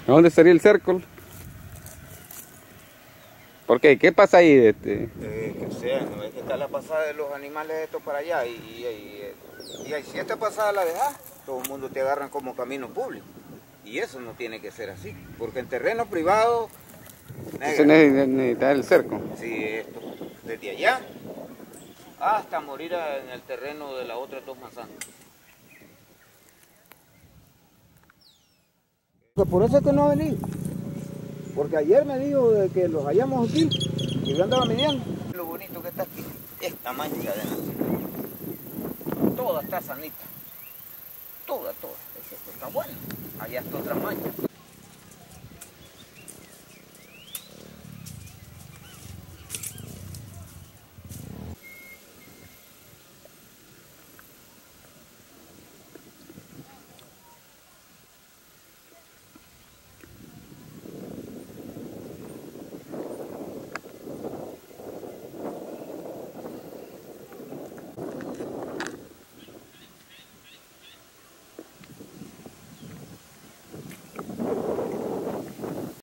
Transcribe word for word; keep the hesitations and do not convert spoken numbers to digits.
¿A dónde sería el cerco? ¿Por qué? ¿Qué pasa ahí? Este? Eh, que sea, no es que está la pasada de los animales estos para allá y, y, y, y, y si esta pasada la dejas, todo el mundo te agarran como camino público. Y eso no tiene que ser así, porque en terreno privado... Se necesita el cerco. Sí, esto, desde allá hasta morir en el terreno de las otras dos manzanas. Por eso es que no ha venido, porque ayer me dijo de que los hallamos aquí y yo andaba midiendo. Lo bonito que está aquí, esta mancha de nacimiento, toda está sanita, toda, toda, eso está bueno, allá está otra mancha.